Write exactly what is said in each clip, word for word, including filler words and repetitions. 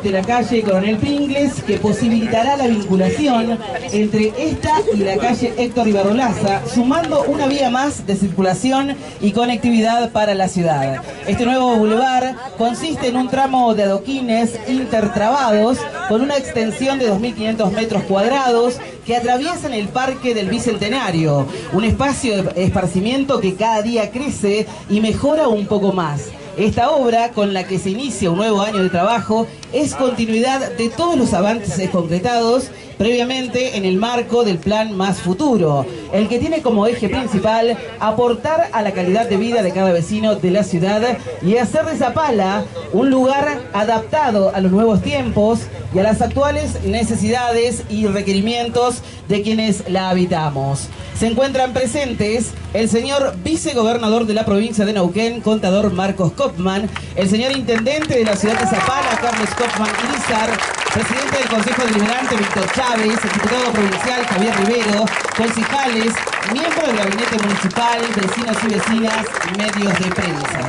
de la calle Coronel Pringles, que posibilitará la vinculación entre esta y la calle Héctor Ibarrolaza, sumando una vía más de circulación y conectividad para la ciudad. Este nuevo bulevar consiste en un tramo de adoquines intertrabados con una extensión de dos mil quinientos metros cuadrados que atraviesan el Parque del Bicentenario, un espacio de esparcimiento que cada día crece y mejora un poco más. Esta obra, con la que se inicia un nuevo año de trabajo, es continuidad de todos los avances concretados previamente en el marco del Plan Más Futuro, el que tiene como eje principal aportar a la calidad de vida de cada vecino de la ciudad y hacer de Zapala un lugar adaptado a los nuevos tiempos y a las actuales necesidades y requerimientos de quienes la habitamos. Se encuentran presentes el señor vicegobernador de la provincia de Neuquén, contador Marcos Kopman, el señor intendente de la ciudad de Zapala, Carlos Kopman Irizar, presidente del Consejo Deliberante, Víctor Chávez, el diputado provincial, Javier Rivero, concejales, miembros del gabinete municipal, vecinos y vecinas, y medios de prensa.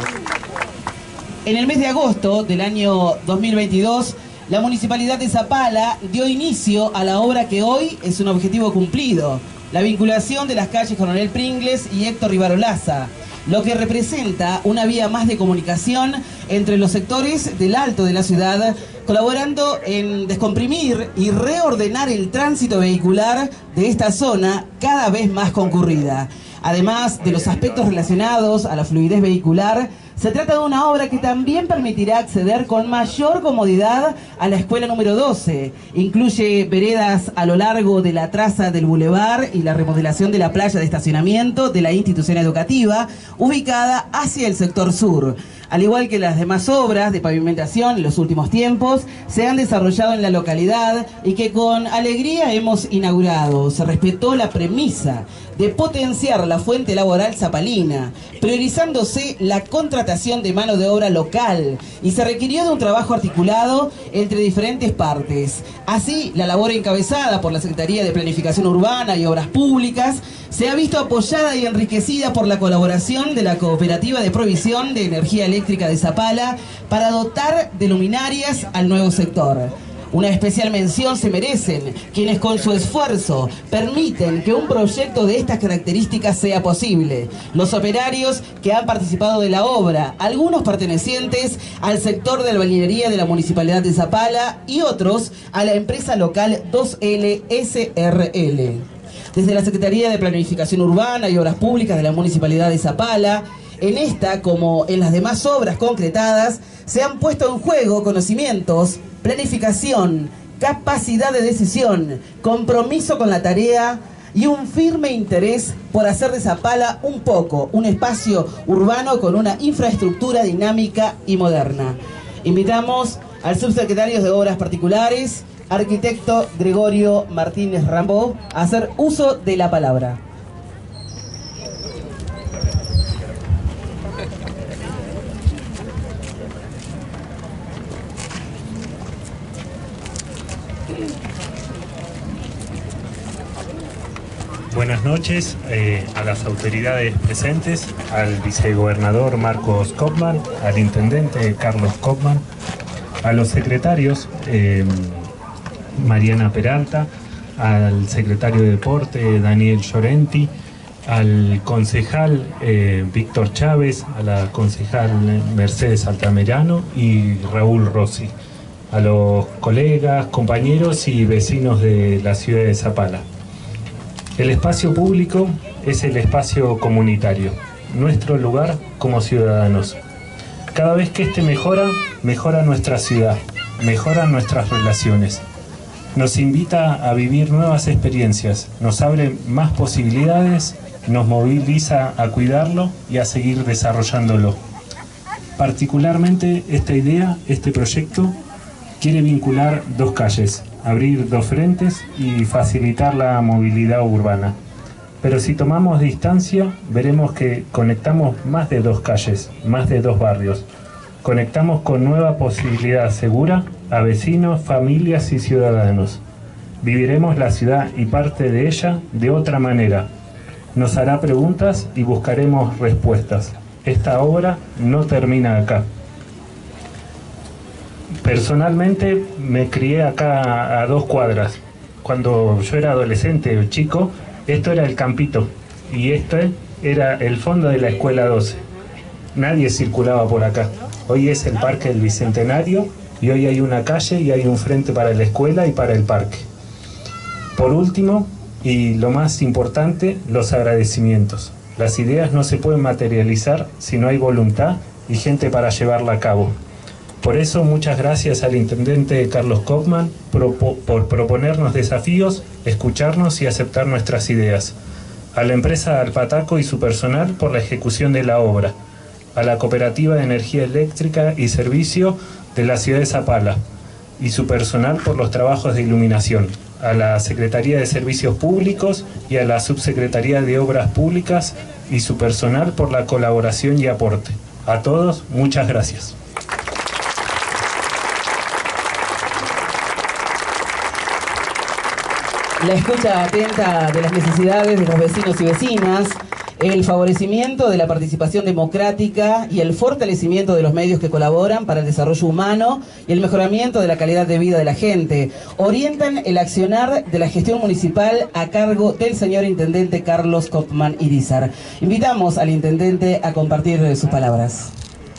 En el mes de agosto del año dos mil veintidós, la Municipalidad de Zapala dio inicio a la obra que hoy es un objetivo cumplido: la vinculación de las calles Coronel Pringles y Héctor Ibarrolaza, lo que representa una vía más de comunicación entre los sectores del alto de la ciudad, colaborando en descomprimir y reordenar el tránsito vehicular de esta zona cada vez más concurrida. Además de los aspectos relacionados a la fluidez vehicular, se trata de una obra que también permitirá acceder con mayor comodidad a la escuela número doce. Incluye veredas a lo largo de la traza del bulevar y la remodelación de la playa de estacionamiento de la institución educativa, ubicada hacia el sector sur. Al igual que las demás obras de pavimentación en los últimos tiempos, se han desarrollado en la localidad y que con alegría hemos inaugurado. Se respetó la premisa de potenciar la fuente laboral zapalina, priorizándose la contratación de mano de obra local, y se requirió de un trabajo articulado entre diferentes partes. Así, la labor encabezada por la Secretaría de Planificación Urbana y Obras Públicas se ha visto apoyada y enriquecida por la colaboración de la Cooperativa de Provisión de Energía Eléctrica de Zapala para dotar de luminarias al nuevo sector. Una especial mención se merecen quienes con su esfuerzo permiten que un proyecto de estas características sea posible. Los operarios que han participado de la obra, algunos pertenecientes al sector de albañilería de la Municipalidad de Zapala y otros a la empresa local dos L S R L. Desde la Secretaría de Planificación Urbana y Obras Públicas de la Municipalidad de Zapala, en esta, como en las demás obras concretadas, se han puesto en juego conocimientos, planificación, capacidad de decisión, compromiso con la tarea y un firme interés por hacer de Zapala un poco un espacio urbano con una infraestructura dinámica y moderna. Invitamos al subsecretario de Obras Particulares, arquitecto Gregorio Martínez Rambó, a hacer uso de la palabra. Buenas noches eh, a las autoridades presentes, al vicegobernador Marcos Kopman, al intendente Carlos Kopman, a los secretarios eh, Mariana Peralta, al secretario de Deporte Daniel Llorenti, al concejal eh, Víctor Chávez, a la concejal Mercedes Altamirano y Raúl Rossi, a los colegas, compañeros y vecinos de la ciudad de Zapala. El espacio público es el espacio comunitario, nuestro lugar como ciudadanos. Cada vez que este mejora, mejora nuestra ciudad, mejora nuestras relaciones. Nos invita a vivir nuevas experiencias, nos abre más posibilidades, nos moviliza a cuidarlo y a seguir desarrollándolo. Particularmente esta idea, este proyecto, quiere vincular dos calles, abrir dos frentes y facilitar la movilidad urbana. Pero si tomamos distancia, veremos que conectamos más de dos calles, más de dos barrios. Conectamos con nueva posibilidad segura a vecinos, familias y ciudadanos. Viviremos la ciudad y parte de ella de otra manera. Nos hará preguntas y buscaremos respuestas. Esta obra no termina acá. personalmente me crié acá a dos cuadras. Cuando yo era adolescente o chico, esto era el campito y esto era el fondo de la escuela doce. Nadie circulaba por acá. Hoy es el Parque del Bicentenario y hoy hay una calle y hay un frente para la escuela y para el parque. Por último, y lo más importante, los agradecimientos. Las ideas no se pueden materializar si no hay voluntad y gente para llevarla a cabo. Por eso, muchas gracias al intendente Carlos Kopman por, por proponernos desafíos, escucharnos y aceptar nuestras ideas. A la empresa Alpataco y su personal por la ejecución de la obra. A la Cooperativa de Energía Eléctrica y Servicio de la ciudad de Zapala y su personal por los trabajos de iluminación. A la Secretaría de Servicios Públicos y a la Subsecretaría de Obras Públicas y su personal por la colaboración y aporte. A todos, muchas gracias. La escucha atenta de las necesidades de los vecinos y vecinas, el favorecimiento de la participación democrática y el fortalecimiento de los medios que colaboran para el desarrollo humano y el mejoramiento de la calidad de vida de la gente, orientan el accionar de la gestión municipal a cargo del señor intendente Carlos Kopman Irizar. Invitamos al intendente a compartir sus palabras.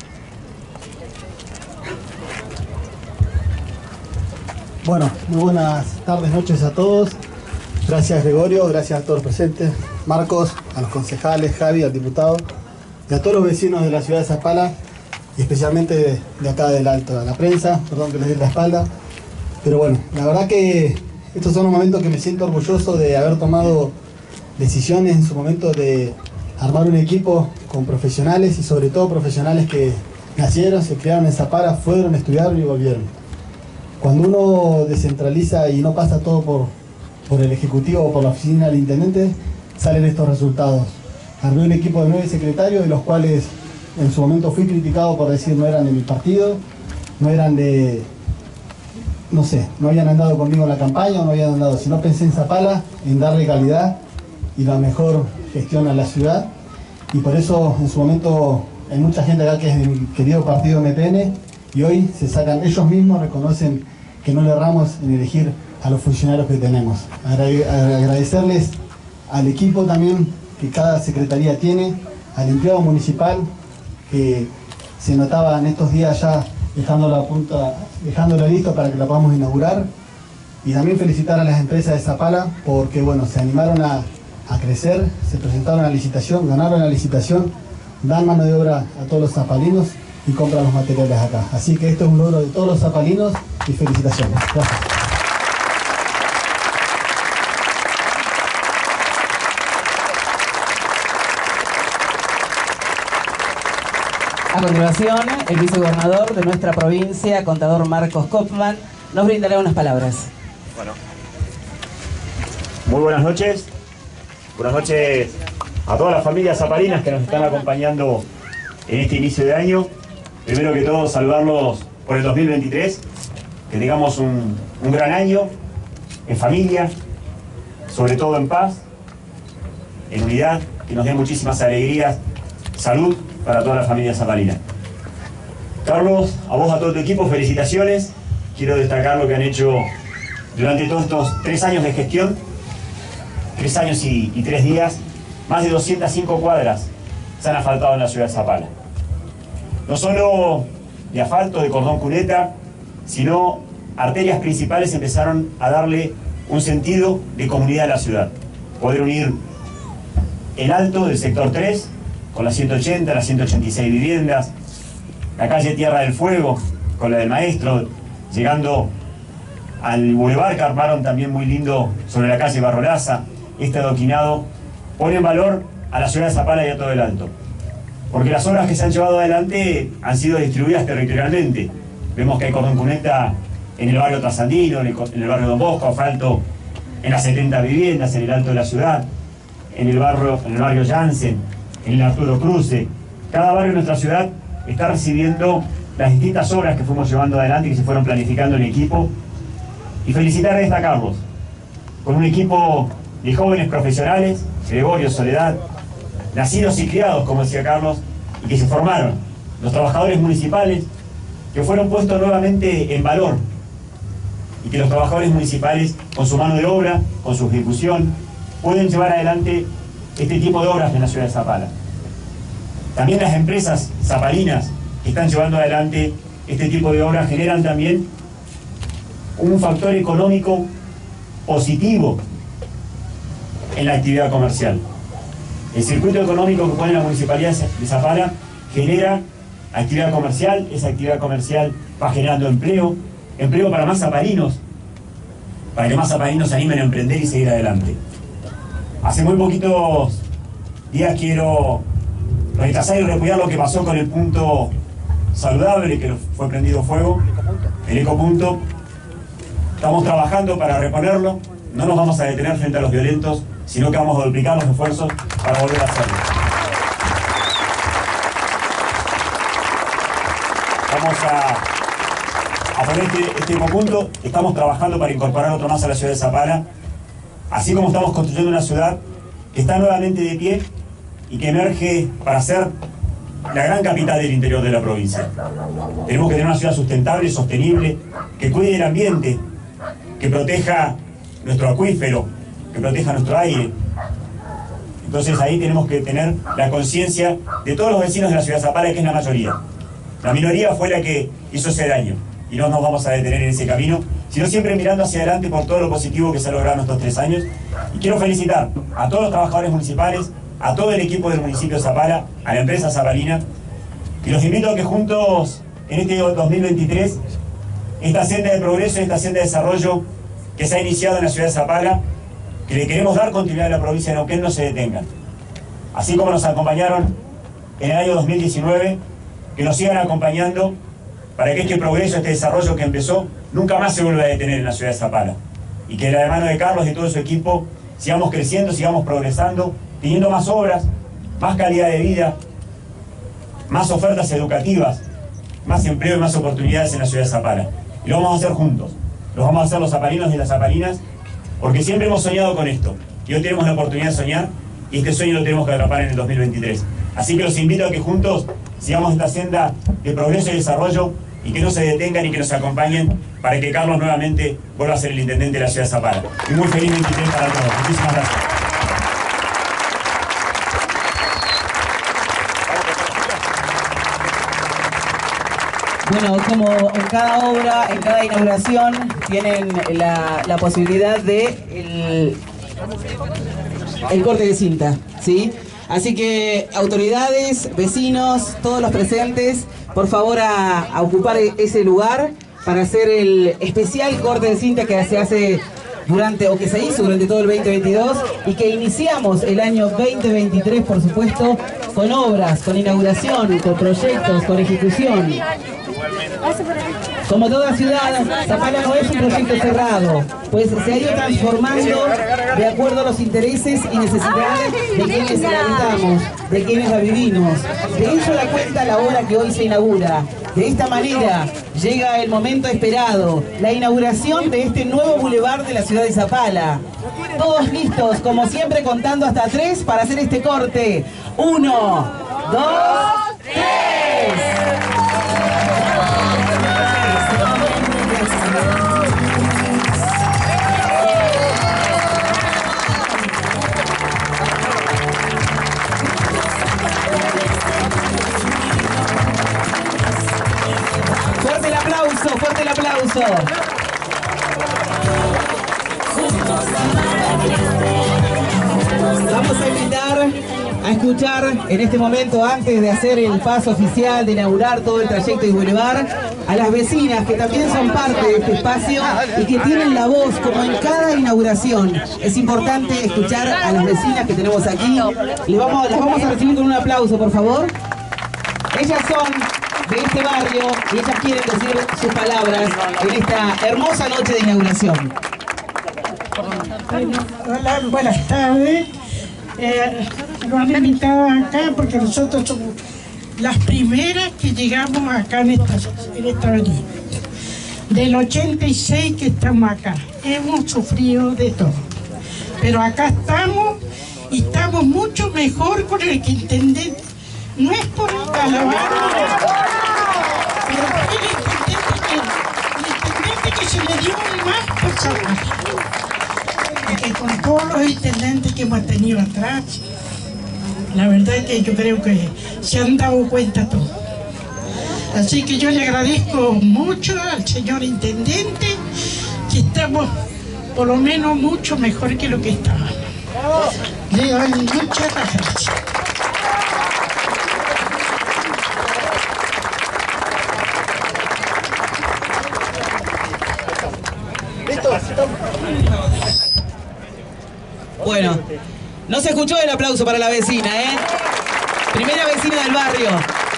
Bueno, muy buenas tardes, noches a todos. Gracias Gregorio, gracias a todos los presentes, Marcos, a los concejales, Javi, al diputado y a todos los vecinos de la ciudad de Zapala y especialmente de, de acá del Alto, a la prensa, perdón que les dé la espalda. Pero bueno, la verdad que estos son los momentos que me siento orgulloso de haber tomado decisiones en su momento de armar un equipo con profesionales y sobre todo profesionales que nacieron, se criaron en Zapala, fueron, estudiaron y volvieron. Cuando uno descentraliza y no pasa todo por, por el Ejecutivo o por la oficina del Intendente, salen estos resultados. Armé un equipo de nueve secretarios, de los cuales en su momento fui criticado por decir no eran de mi partido, no eran de, no sé, no habían andado conmigo en la campaña o no habían andado, sino pensé en Zapala, en darle calidad y la mejor gestión a la ciudad. Y por eso en su momento hay mucha gente acá que es de mi querido partido M P N, y hoy se sacan, ellos mismos reconocen que no le erramos en elegir a los funcionarios que tenemos. Agradecerles al equipo también que cada secretaría tiene, al empleado municipal que se notaba en estos días ya dejando la punta, dejándolo listo para que la podamos inaugurar, y también felicitar a las empresas de Zapala porque bueno, se animaron a, a crecer, se presentaron a la licitación, ganaron la licitación, dan mano de obra a todos los zapalinos y compran los materiales acá. Así que esto es un logro de todos los zapalinos y felicitaciones. Gracias. A continuación, el vicegobernador de nuestra provincia, contador Marcos Kopman, nos brindará unas palabras. Bueno, muy buenas noches. Buenas noches a todas las familias zapalinas que nos están acompañando en este inicio de año. Primero que todo, saludarlos por el dos mil veintitrés, que tengamos un, un gran año, en familia, sobre todo en paz, en unidad, que nos dé muchísimas alegrías, salud para toda la familia zapalina. Carlos, a vos, a todo tu equipo, felicitaciones. Quiero destacar lo que han hecho durante todos estos tres años de gestión, tres años y, y tres días, más de doscientas cinco cuadras se han asfaltado en la ciudad de Zapala. No solo de asfalto, de cordón cuneta, sino arterias principales empezaron a darle un sentido de comunidad a la ciudad. Poder unir el Alto del sector tres, con las ciento ochenta, las ciento ochenta y seis viviendas, la calle Tierra del Fuego, con la del Maestro, llegando al bulevar que armaron también muy lindo sobre la calle Barrolaza. Este adoquinado pone en valor a la ciudad de Zapala y a todo el Alto, porque las obras que se han llevado adelante han sido distribuidas territorialmente. Vemos que hay cordón cuneta en el barrio Trasandino, en el, en el barrio Don Bosco, asfalto en las setenta viviendas, en el Alto de la ciudad, en el barrio, en el barrio Jansen, en el Arturo Cruce. Cada barrio de nuestra ciudad está recibiendo las distintas obras que fuimos llevando adelante y que se fueron planificando en equipo. Y felicitar a esta Carlos, con un equipo de jóvenes profesionales, Gregorio, Soledad, nacidos y criados, como decía Carlos, y que se formaron. Los trabajadores municipales que fueron puestos nuevamente en valor y que los trabajadores municipales, con su mano de obra, con su ejecución, pueden llevar adelante este tipo de obras en la ciudad de Zapala. También las empresas zapalinas que están llevando adelante este tipo de obras generan también un factor económico positivo en la actividad comercial. El circuito económico que pone la Municipalidad de Zapala genera actividad comercial, esa actividad comercial va generando empleo, empleo para más zapalinos, para que más zapalinos se animen a emprender y seguir adelante. Hace muy poquitos días quiero rechazar y repudiar lo que pasó con el punto saludable que fue prendido fuego, el ecopunto. Estamos trabajando para reponerlo, no nos vamos a detener frente a los violentos, sino que vamos a duplicar los esfuerzos para volver a hacerlo. Vamos a, a poner este, este ecopunto, estamos trabajando para incorporar otro más a la ciudad de Zapala, así como estamos construyendo una ciudad que está nuevamente de pie y que emerge para ser la gran capital del interior de la provincia. Tenemos que tener una ciudad sustentable, sostenible, que cuide el ambiente, que proteja nuestro acuífero, que proteja nuestro aire. Entonces ahí tenemos que tener la conciencia de todos los vecinos de la ciudad de Zapala, que es la mayoría. La minoría fue la que hizo ese daño y no nos vamos a detener en ese camino, sino siempre mirando hacia adelante por todo lo positivo que se ha logrado en estos tres años. Y quiero felicitar a todos los trabajadores municipales, a todo el equipo del municipio de Zapala, a la empresa zapalina, y los invito a que juntos en este dos mil veintitrés esta senda de progreso, esta senda de desarrollo que se ha iniciado en la ciudad de Zapala, que le queremos dar continuidad a la provincia de Neuquén, no se detengan. Así como nos acompañaron en el año dos mil diecinueve, que nos sigan acompañando para que este progreso, este desarrollo que empezó, nunca más se vuelva a detener en la ciudad de Zapala. Y que de la mano de Carlos y todo su equipo sigamos creciendo, sigamos progresando, teniendo más obras, más calidad de vida, más ofertas educativas, más empleo y más oportunidades en la ciudad de Zapala. Y lo vamos a hacer juntos. Lo vamos a hacer los zapalinos y las zapalinas, porque siempre hemos soñado con esto. Y hoy tenemos la oportunidad de soñar, y este sueño lo tenemos que atrapar en el dos mil veintitrés. Así que los invito a que juntos sigamos esta senda de progreso y desarrollo, y que no se detengan y que nos acompañen para que Carlos nuevamente vuelva a ser el intendente de la ciudad de Zapala. Y muy feliz veintitrés para todos. Muchísimas gracias. Bueno, como en cada obra, en cada inauguración, tienen la, la posibilidad de el, el corte de cinta, ¿sí? Así que autoridades, vecinos, todos los presentes, por favor a, a ocupar ese lugar para hacer el especial corte de cinta que se hace durante, o que se hizo durante todo el veinte veintidós, y que iniciamos el año veinte veintitrés, por supuesto, con obras, con inauguración, con proyectos, con ejecución. Como toda ciudad, Zapala no es un proyecto cerrado, pues se ha ido transformando de acuerdo a los intereses y necesidades de quienes la habitamos, de quienes la vivimos. De ello da cuenta la obra que hoy se inaugura. De esta manera llega el momento esperado, la inauguración de este nuevo bulevar de la ciudad de Zapala. Todos listos, como siempre, contando hasta tres para hacer este corte. Uno, dos, tres. Fuerte el aplauso, fuerte el aplauso. Vamos a invitar a escuchar en este momento, antes de hacer el paso oficial, de inaugurar todo el trayecto de Boulevard, a las vecinas que también son parte de este espacio y que tienen la voz como en cada inauguración. Es importante escuchar a las vecinas que tenemos aquí. Les vamos, las vamos a recibir con un aplauso, por favor. Ellas son de este barrio y ellas quieren decir sus palabras en esta hermosa noche de inauguración. Hola, buenas tardes. Eh, nos han invitado acá porque nosotros somos las primeras que llegamos acá en esta, en esta avenida. Del ochenta y seis que estamos acá. Hemos sufrido de todo. Pero acá estamos y estamos mucho mejor con el intendente. No es por alabarlo, pero fue el intendente que, el intendente que se le dio más personaje. Que con todos los intendentes que hemos tenido atrás, la verdad es que yo creo que se han dado cuenta todos. Así que yo le agradezco mucho al señor intendente que estamos por lo menos mucho mejor que lo que estábamos. Le doy muchas gracias. Bueno, no se escuchó el aplauso para la vecina, ¿eh? Primera vecina del barrio.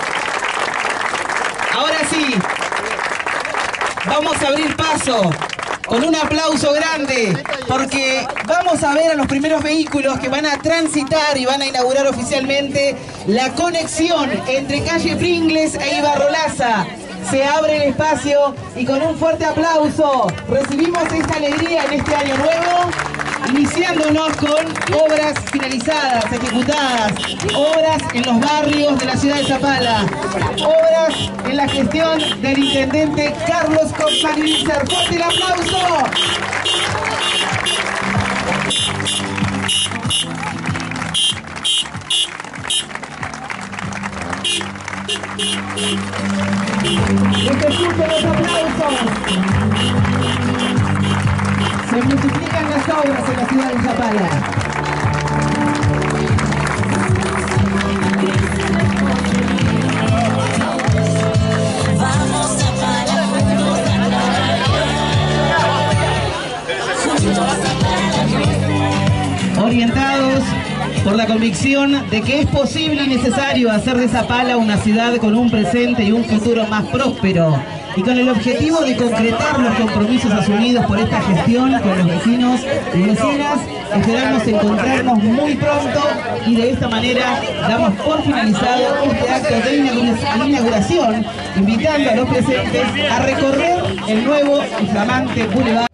Ahora sí, vamos a abrir paso con un aplauso grande, porque vamos a ver a los primeros vehículos que van a transitar y van a inaugurar oficialmente la conexión entre calle Pringles e Ibarrolaza. Se abre el espacio y con un fuerte aplauso recibimos esta alegría en este año nuevo, iniciándonos con obras finalizadas, ejecutadas, obras en los barrios de la ciudad de Zapala, obras en la gestión del intendente Carlos Kopman. ¡Fuerte el aplauso! ¡Que se escuchen los aplausos! Se multiplican las obras en la ciudad de Zapala. Vamos Zapala, juntos a trabajar. Orientados por la convicción de que es posible y necesario hacer de Zapala una ciudad con un presente y un futuro más próspero, y con el objetivo de concretar los compromisos asumidos por esta gestión con los vecinos y vecinas, esperamos encontrarnos muy pronto y de esta manera damos por finalizado este acto de inauguración, invitando a los presentes a recorrer el nuevo y flamante Boulevard